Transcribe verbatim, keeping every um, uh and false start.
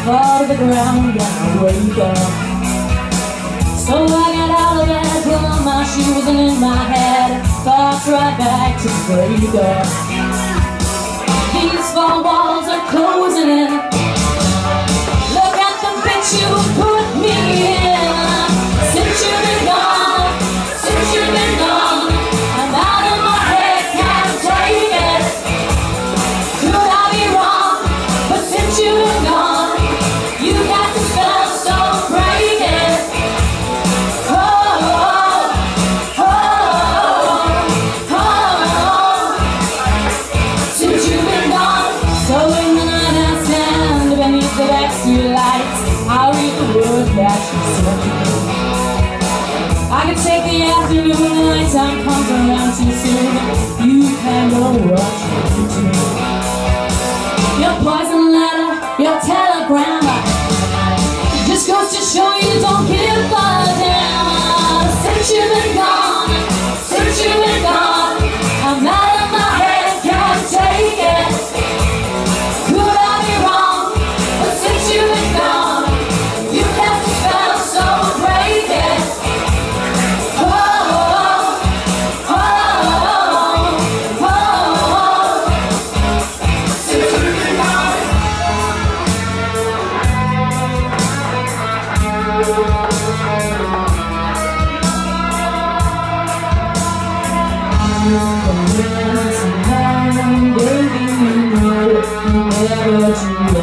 fall to the ground and I wake up. So I got out of bed, put on my shoes, and in my head thoughts right back to the breakup. These four walls are closing in. Look at the bitch you put me in. Since you've been gone, since you've been gone, I'm out of my head, can't take it. Could I be wrong? But since you've been gone, you got the spell, so break it. Oh, oh, oh, oh. Since you've been gone, so in the night I stand beneath the backstreet lights, I read the words that you said to me. I could take the afternoon, the nighttime comes around too soon. You can't know what you do to me. Your poison letter, your telegram, just goes to show you don't give a damn. Since you've been gone, since you've been gone, I'm out of my head, can't take it. Could I be wrong? But since you've been gone, you cast a spell, so break it. Oh, oh, oh, oh. Since you've been gone. Baby, you know you never do